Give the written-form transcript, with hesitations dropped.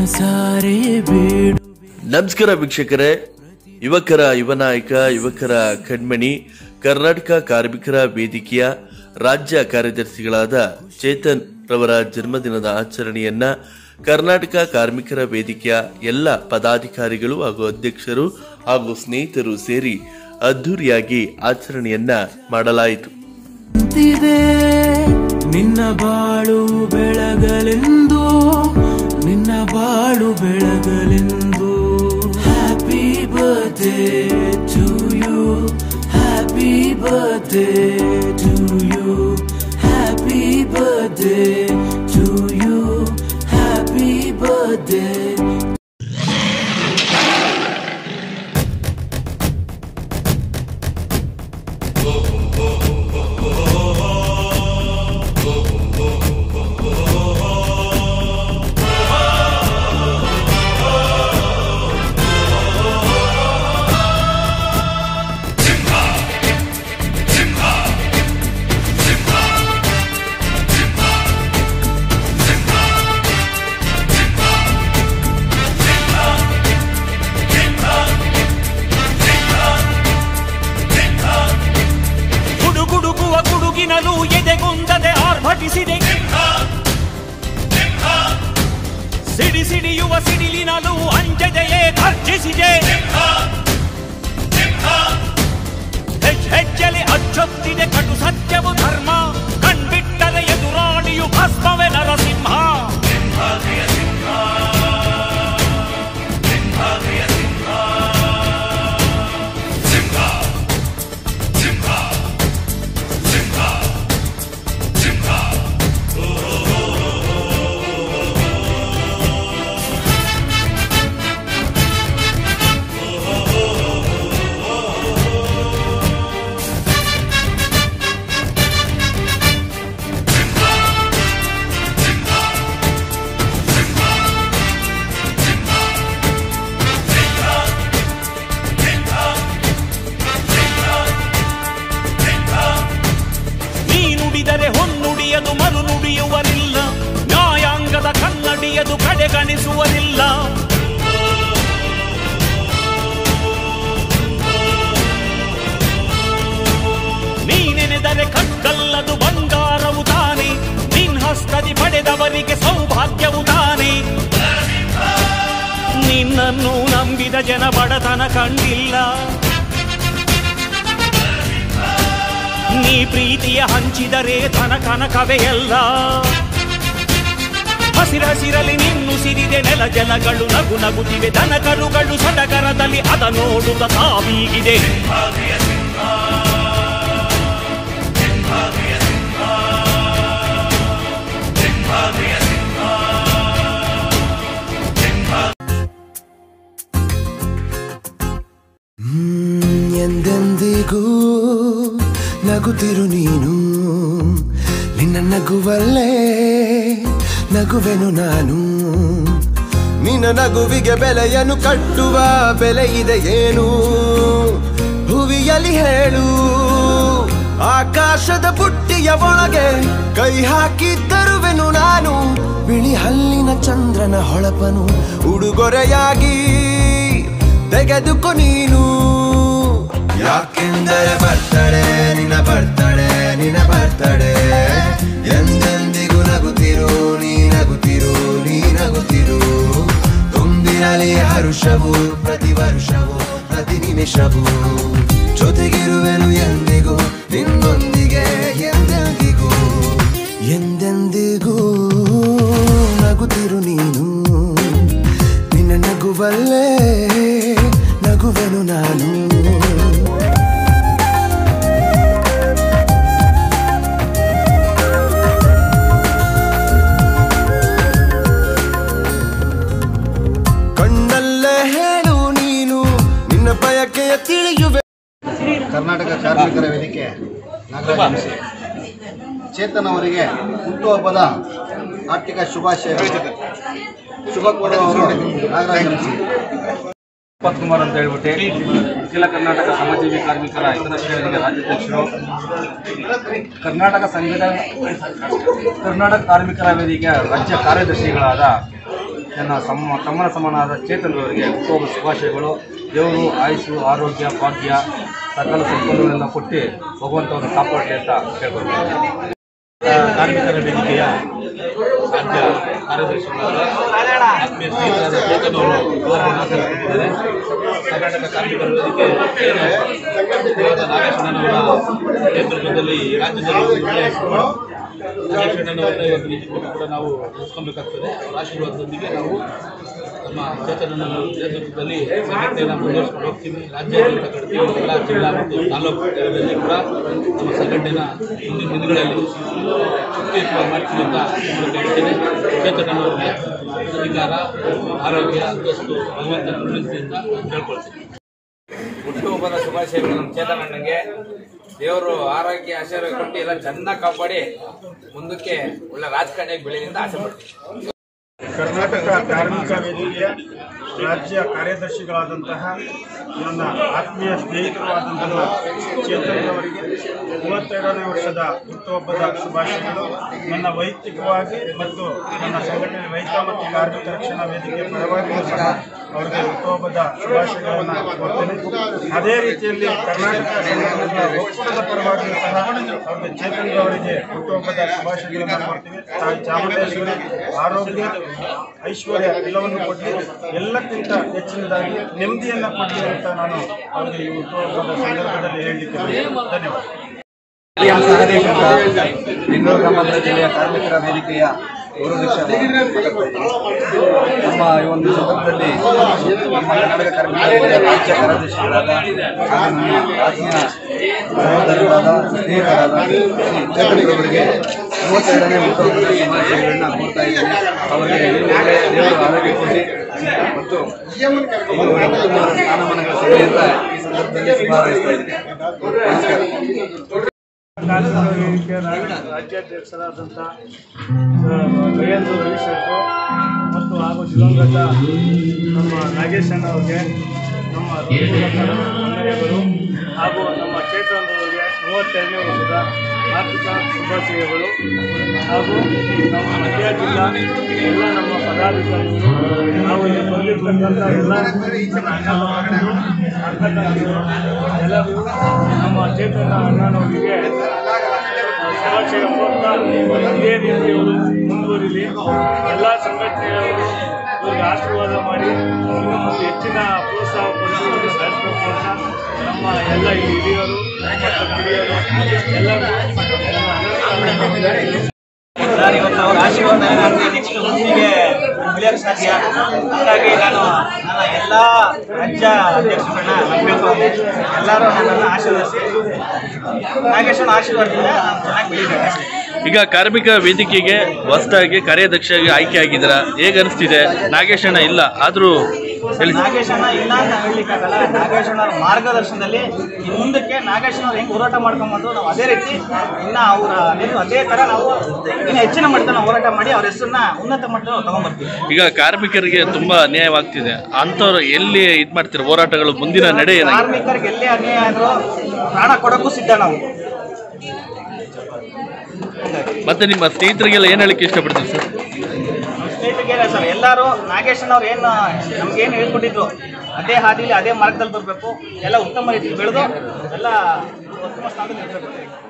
ಮನಸಾರೆ ಬೇಡು. ನಮಸ್ಕಾರ ವೀಕ್ಷಕರೇ, ಯುವಕರ ಯುವ ನಾಯಕ, ಯುವಕರ ಕಣ್ಮಣಿ, ಕರ್ನಾಟಕ ಕಾರ್ಮಿಕರ ವೇದಿಕೆಯ ರಾಜ್ಯ ಕಾರ್ಯದರ್ಶಿಗಳಾದ ಚೇತನ್ ರವರ ಜನ್ಮದಿನದ ಆಚರಣೆಯನ್ನ ಕರ್ನಾಟಕ ಕಾರ್ಮಿಕರ ವೇದಿಕೆಯ ಎಲ್ಲ ಪದಾಧಿಕಾರಿಗಳು ಹಾಗೂ ಅಧ್ಯಕ್ಷರು ಹಾಗೂ ಸ್ನೇಹಿತರು ಸೇರಿ ಅದ್ದೂರಿಯಾಗಿ ಆಚರಣೆಯನ್ನ ಮಾಡಲಾಯಿತು. ನಿನ್ನ ಬಾಳು ಬೆಳಗಲೆಂದು, ನಿನ್ನ ಬಾಳು ಬೆಳಗಲೆಂದು. Happy birthday to you, happy birthday to you, happy birthday to you, happy birthday. ಎದೆಗುಂದದೆ ಆರ್ಭಟಿಸಿದೆ, ಸಿಡಿ ಸಿಡಿಯುವ ಸಿಡಿಲಿನಲ್ಲೂ ಅಂಜದೆಯೇ ಗರ್ಜಿಸಿದೆ. ಹೆಜ್ಜೆಲಿ ಅಚ್ಚೊತ್ತಿದೆ ಕಟು ಸತ್ಯವು ಧರ್ಮ, ಕಣ್ಬಿಟ್ಟರೆ ಎದುರಾಳಿಯು ಭಸ್ಮವೇ ನರಸಿಂಹ. ಹೊನ್ನುಡಿಯದು ಮರು ನುಡಿಯುವರಿಲ್ಲ, ನ್ಯಾಯಾಂಗದ ಕನ್ನಡಿಯದು ಕಡೆಗಣಿಸುವರಿಲ್ಲ. ನೀನೆನೆದರೆ ಕಗ್ಗಲ್ಲದು ಬಂಗಾರವು ತಾನೆ, ನಿನ್ ಹಸ್ತದಿ ಪಡೆದವರಿಗೆ ಸೌಭಾಗ್ಯವು ತಾನೆ. ನಿನ್ನನ್ನು ನಂಬಿದ ಜನ ಬಡತನ ಕಂಡಿಲ್ಲ, ನೀ ಪ್ರೀತಿಯ ಹಂಚಿದರೆ ಧನ ಕನಕವೇ ಎಲ್ಲ. ಹಸಿರಸಿರಲಿ ನಿನ್ನು ಸಿರಿದೆ ನೆಲ ಜಲಗಳು ನಗು ನಗುತ್ತಿವೆ, ದನ ಕರುಗಳು ಸಡಗರದಲ್ಲಿ ಅದ ನೋಡುತ್ತ ತಾವೀಗಿದೆ. ಎಂದೆಂದಿಗೂ ನಗುತ್ತಿರು ನೀನು, ನಿನ್ನ ನಗುವಲ್ಲೇ ನಗುವೆನು ನಾನು. ನಿನ್ನ ನಗುವಿಗೆ ಬೆಲೆಯನ್ನು ಕಟ್ಟುವ ಬೆಲೆ ಇದೆ ಏನು, ಹುವಿಯಲ್ಲಿ ಹೇಳು. ಆಕಾಶದ ಬುಟ್ಟಿಯ ಒಳಗೆ ಕೈ ಹಾಕಿ ತರುವೆನು ನಾನು, ಬಿಳಿ ಹಲ್ಲಿನ ಚಂದ್ರನ ಹೊಳಪನು ಉಡುಗೊರೆಯಾಗಿ ತೆಗೆದುಕೊ ನೀನು. ಯಾಕೆಂದರೆ ಬರ್ತಡೆ ನಿನ್ನ ಬರ್ತಡೆ, ನಿನ್ನ ಬರ್ತಡೆ. ಎಂದೆಂದಿಗೂ ನಗುತ್ತಿರು ನೀ, ನಗುತ್ತಿರು ನೀ, ನಗುತ್ತಿರು. ತುಂಬಿರಲಿ ಹರುಷವು ಪ್ರತಿ ವರ್ಷವೂ ಪ್ರತಿ ನಿಮಿಷವೂ, ಜೊತೆಗಿರುವೆನು ಎಂದಿಗೂ ನಿನ್ನೊಂದಿಗೆ ಎಂದೆಂದಿಗೂ. ಎಂದೆಂದಿಗೂ ನಗುತ್ತಿರು ನೀನು, ನಿನ್ನ ನಗುವಲ್ಲೇ ನಗುವೆನು ನಾನು. ಕಣ್ಣಲ್ಲೇ ಹೇಳು ನೀನು ನಿನ್ನ ಬಯಕೆಯ ತಿಳಿಯುವೆ. ಕರ್ನಾಟಕ ಕಾರ್ಮಿಕರ ವೇದಿಕೆ ನಾಗರಾಜ ಚೇತನ್ ಅವರಿಗೆ ಹುಟ್ಟುಹಬ್ಬದ ಆರ್ಥಿಕ ಶುಭಾಶಯಗಳು. ಶುಭ ಕೋರುವವರು ನಾಗರಾಜ ಕುಮಾರ್ ಅಂತ ಹೇಳ್ಬಿಟ್ಟು ಅಖಿಲ ಕರ್ನಾಟಕ ಶ್ರಮಜೀವಿ ಕಾರ್ಮಿಕರ ಹಿತರಕ್ಷಣಾ ವೇದಿಕೆ ರಾಜ್ಯಾಧ್ಯಕ್ಷರು, ಕರ್ನಾಟಕ ಕಾರ್ಮಿಕರ ವೇದಿಕೆಯ ರಾಜ್ಯ ಕಾರ್ಯದರ್ಶಿಗಳಾದ ನನ್ನ ತಮ್ಮನ ಸಮಾನವಾದ ಚೇತನ್ ಅವರಿಗೆ ಹುಟ್ಟುಹಬ್ಬದ ಶುಭಾಶಯಗಳು. ದೇವರು ಆಯುಸ್ಸು, ಆರೋಗ್ಯ, ಭಾಗ್ಯ, ಸಕಲ ಸಂಪನ್ಮೂಲಗಳನ್ನು ಕೊಟ್ಟು ಭಗವಂತವನ್ನು ಕಾಪಾಡಲಿ ಅಂತ ಕೇಳ್ಕೊಳ್ತೀನಿ. ಕಾರ್ಮಿಕರ ವೇದಿಕೆಯ ರಾಜ್ಯ ಕಾರ್ಯದರ್ಶಿಗಳಾದ ಆತ್ಮೀಯ ಸ್ನೇಹಿತರಾದ ಚೇತನ್ ಅವರು ಆಚರಿಸುತ್ತಿದ್ದಾರೆ. ಕರ್ನಾಟಕ ಕಾರ್ಮಿಕರ ವೇದಿಕೆ ನಾಗೇಶಣ್ಣನವರ ನೇತೃತ್ವದಲ್ಲಿ ರಾಜ್ಯದಲ್ಲಿ ನಾಗೇಶಣ್ಣನವರನ್ನ ಇವತ್ತು ನಿಜಕ್ಕೂ ಕೂಡ ನಾವು ಉಳಿಸ್ಕೊಬೇಕಾಗ್ತದೆ. ಅವರ ಆಶೀರ್ವಾದದೊಂದಿಗೆ ನಾವು ನಮ್ಮ ಚೇತನನ ನೇತೃತ್ವದಲ್ಲಿ ಸಂಘಟನೆಯನ್ನು ಮುಂದುವರಿಸ್ಕೊಂಡು ಹೋಗ್ತೀವಿ. ರಾಜ್ಯಾದ್ಯಂತ ಕಟ್ತೀವಿ. ಎಲ್ಲ ಜಿಲ್ಲಾ ಮತ್ತು ತಾಲೂಕು ಮಟ್ಟದಲ್ಲಿ ಕೂಡ ನಮ್ಮ ಸಂಘಟನೆನ ಮುಂದಿನ ದಿನಗಳಲ್ಲಿ ಶಕ್ತಿಯುತ ಮಾಡ್ತೀವಿ ಅಂತ ಹೇಳ್ತೇನೆ. ಚೇತನವರಿಗೆ ಅಧಿಕಾರ, ಆರೋಗ್ಯ, ಅಂತಸ್ತು ಭಗವಂತನ ಅಂತ ಹೇಳ್ಕೊಳ್ತೀನಿ. ಹುಟ್ಟುಹಬ್ಬದ ಶುಭಾಶಯಗಳು ನಮ್ಮ ಚೇತನಣ್ಣಗೆ. ದೇವರು ಆರೋಗ್ಯ ಆಶೀರ್ವಾದ ಕೊಟ್ಟು ಎಲ್ಲ ಚೆನ್ನಾಗಿ ಕಾಪಾಡಿ ಮುಂದಕ್ಕೆ ಒಳ್ಳೆ ರಾಜಕಾರಣಿಯಾಗಿ ಬೆಳೆಯಿಂದ ಆಸೆ ಪಡ್ತೀನಿ. ಕರ್ನಾಟಕ ಕಾರ್ಮಿಕ ವೇದಿಕೆಯ ರಾಜ್ಯ ಕಾರ್ಯದರ್ಶಿಗಳಾದಂತಹ ನನ್ನ ಆತ್ಮೀಯ ಸ್ನೇಹಿತರು ಆದಂತಹ ಚೇತನ್ ಅವರಿಗೆ 32ನೇ ವರ್ಷದ ಹುಟ್ಟುಹಬ್ಬದ ಶುಭಾಶಯಗಳು. ನನ್ನ ವೈಯಕ್ತಿಕವಾಗಿ ಮತ್ತು ನನ್ನ ಸಂಘಟನೆ ರೈತ ಮತ್ತು ಕಾರ್ಮಿಕ ರಕ್ಷಣಾ ವೇದಿಕೆ ಪರವಾಗಿಯೂ ಸಹ ಅವರಿಗೆ ಹುಟ್ಟುಹಬ್ಬದ ಶುಭಾಶಯಗಳನ್ನು ಕೊಡ್ತೇನೆ. ಅದೇ ರೀತಿಯಲ್ಲಿ ಕರ್ನಾಟಕ ಸಂಘಟನೆಯ ಒಕ್ಕೂಟದ ಪರವಾಗಿಯೂ ಸಹ ಅವರಿಗೆ ಚೇತನ್ ಅವರಿಗೆ ಹುಟ್ಟುಹಬ್ಬದ ಶುಭಾಶಯಗಳನ್ನು ಕೊಡ್ತೀವಿ. ತಾಯಿ ಚಾಮುಂಡೇಶ್ವರಿ ಆರೋಗ್ಯ, ಐಶ್ವರ್ಯ ಎಲ್ಲವನ್ನು ಕೊಟ್ಟು ಎಲ್ಲಕ್ಕಿಂತ ಹೆಚ್ಚಿನದಾಗಿ ನೆಮ್ಮದಿಯನ್ನು ಕೊಡಲಿ ಅಂತ ನಾನು ಅವರಿಗೆ ಈ ಹುಟ್ಟುಹಬ್ಬದ ಸಂದರ್ಭದಲ್ಲಿ ಹೇಳಲಿಕ್ಕೆ ಧನ್ಯವಾದ. ಬೆಂಗಳೂರು ಗ್ರಾಮಾಂತರ ಜಿಲ್ಲೆಯ ಕಾರ್ಮಿಕರ ವೇದಿಕೆಯ ಗೌರವಾಧ್ಯಕ್ಷ ನಮ್ಮ ಈ ಒಂದು ಸಂದರ್ಭದಲ್ಲಿ ನಮ್ಮ ಕರ್ನಾಟಕ ಕಾರ್ಮಿಕ ವೇದಿಕೆಯ ರಾಜ್ಯ ಕಾರ್ಯದರ್ಶಿಗಳಾದ ನನ್ನ ಆತ್ಮೀಯ ಸಹೋದರರಾದ ಸ್ನೇಹಿತರಾದ ಚೇತನ್ ಅವರಿಗೆ 32ನೇ ಹುಟ್ಟುಹಬ್ಬದ ಶುಭಾಶಯಗಳನ್ನ ಕೋರ್ತಾ ಇದ್ದೇನೆ. ಅವರಿಗೆ ದೇವರು ಆರೋಗ್ಯ ಕೊಡಿ ಮತ್ತು ಉತ್ತಮವಾದ ಸ್ಥಾನಮಾನಗಳ ಸಿಗಲಿ ಅಂತ ಈ ಸಂದರ್ಭದಲ್ಲಿ ಶುಭ ಹಾರೈಸ್ತಾ ಇದ್ದೀನಿ. ನಮಸ್ಕಾರ. ಕಾರ್ಮಿಕರ ವೇದಿಕೆಯ ರಾಜ್ಯಾಧ್ಯಕ್ಷರಾದಂಥ ವೈಎನ್ ರವಿಶಂಕರ್ ಮತ್ತು ಹಾಗೂ ದಿವಂಗತ ನಮ್ಮ ನಾಗೇಶಣ್ಣ ಅವರಿಗೆ ನಮ್ಮ ವಂದನೆಗಳು ಹಾಗೂ ನಮ್ಮ ಚೇತನ್ ಅವರಿಗೆ 32ನೇ ವರ್ಷದ ಆರ್ಥಿಕ ಶುಭಾಶಯಗಳು ಹಾಗೂ ನಮ್ಮ ಮಂಡ್ಯ ಜಿಲ್ಲಾ ಎಲ್ಲ ನಮ್ಮ ಪದಾಧಿಕಾರಿಗಳು ನಾವು ಇಲ್ಲಿ ಬಂದಿರ್ತಕ್ಕಂಥ ಎಲ್ಲ ಎಲ್ಲರಿಗೂ ನಮ್ಮ ಚೇತನ ಅಣ್ಣನವರಿಗೆ ಶುಭಾಶಯ ಕೊಡ್ತಾ ಇದೇ ರೀತಿ ಅವರು ಮುಂದುವರಿಲಿ. ಎಲ್ಲ ಸಂಘಟನೆಯವರು ಇವರಿಗೆ ಆಶೀರ್ವಾದ ಮಾಡಿ ಇನ್ನು ಮುಂದೆ ಹೆಚ್ಚಿನ ಪ್ರೋತ್ಸಾಹ ಕೊಟ್ಟು ಸಾಧಿಸಬೇಕು ಅಂತ ನಮ್ಮ ಎಲ್ಲ ಹಿರಿಯರು ಮತ್ತು ಕಿರಿಯರು ಎಲ್ಲರೂ ಇವತ್ತು ಅವರ ಆಶೀರ್ವಾದ ನೆಕ್ಸ್ಟ್ ಮುಂದಿಗೆ ಬೆಳೆಯಕ್ಕೆ ಸಾಧ್ಯ. ಹಾಗಾಗಿ ನಾನು ನನ್ನ ಎಲ್ಲ ರಾಜ್ಯ ಅಧ್ಯಕ್ಷರನ್ನ ನಂಬಬೇಕು. ಎಲ್ಲರೂ ನನ್ನನ್ನು ಆಶೀರ್ವದಿಸಿ ನಾಗೇಶನ ಆಶೀರ್ವಾದದಿಂದ ನಾನು ಚೆನ್ನಾಗಿ ಬೆಳೀಬೇಕು. ಈಗ ಕಾರ್ಮಿಕ ವೇದಿಕೆಗೆ ಹೊಸದಾಗಿ ಕಾರ್ಯಾಧ್ಯಕ್ಷರಾಗಿ ಆಯ್ಕೆ ಆಗಿದ್ದೀರಾ, ಹೇಗೆ ಅನಿಸ್ತಿದೆ? ನಾಗೇಶಣ್ಣ ಇಲ್ಲ ಆದರೂ ನಾಗೇಶಣ್ಣ ಇಲ್ಲ ಅಂತ ಹೇಳಲಿಕ್ಕಾಗಲ್ಲ. ನಾಗೇಶಣ್ಣವ್ರ ಮಾರ್ಗದರ್ಶನದಲ್ಲಿ ಇನ್ನು ಮುಂದಕ್ಕೆ ನಾಗೇಶಣ್ಣವ್ರು ಹೆಂಗೆ ಹೋರಾಟ ಮಾಡ್ಕೊಂಬಂದು ನಾವು ಅದೇ ರೀತಿ ಇನ್ನು ಅವರ ಅದೇ ಥರ ನಾವು ಇನ್ನು ಹೆಚ್ಚಿನ ಮಟ್ಟದಲ್ಲಿ ನಾವು ಹೋರಾಟ ಮಾಡಿ ಅವ್ರ ಹೆಸರನ್ನ ಉನ್ನತ ಮಟ್ಟದಲ್ಲಿ ತಗೊಂಡ್ಬರ್ತೀವಿ. ಈಗ ಕಾರ್ಮಿಕರಿಗೆ ತುಂಬಾ ಅನ್ಯಾಯವಾಗ್ತಿದೆ, ಅಂಥವ್ರು ಎಲ್ಲಿ ಇದು ಮಾಡ್ತೀರ ಹೋರಾಟಗಳು? ಮುಂದಿನ ನಡೆ ಏನಾಗಿದೆ? ಕಾರ್ಮಿಕರಿಗೆ ಎಲ್ಲೇ ಅನ್ಯಾಯ ಆದರೂ ಪ್ರಾಣ ಕೊಡೋಕ್ಕೂ ಸಿದ್ಧ ನಾವು. ಮತ್ತೆ ನಿಮ್ಮ ಸ್ನೇಹಿತರಿಗೆಲ್ಲ ಏನು ಹೇಳಕ್ಕೆ ಇಷ್ಟಪಡ್ತೀವಿ ಸರ್? ನಮ್ಮ ಸ್ನೇಹಿತರಿಗೆ ಸರ್ ಎಲ್ಲರೂ ನಾಗೇಶಣ್ಣವ್ರು ಏನು ನಮ್ಗೇನು ಹೇಳ್ಕೊಟ್ಟಿದ್ರು ಅದೇ ಹಾದಿಲಿ ಅದೇ ಮಾರ್ಗದಲ್ಲಿ ಬರಬೇಕು. ಎಲ್ಲ ಉತ್ತಮ ರೀತಿಯಲ್ಲಿ ಬೆಳೆದು ಎಲ್ಲ ಉತ್ತಮ ಸ್ಥಾನದಲ್ಲಿ ಇರಬೇಕು.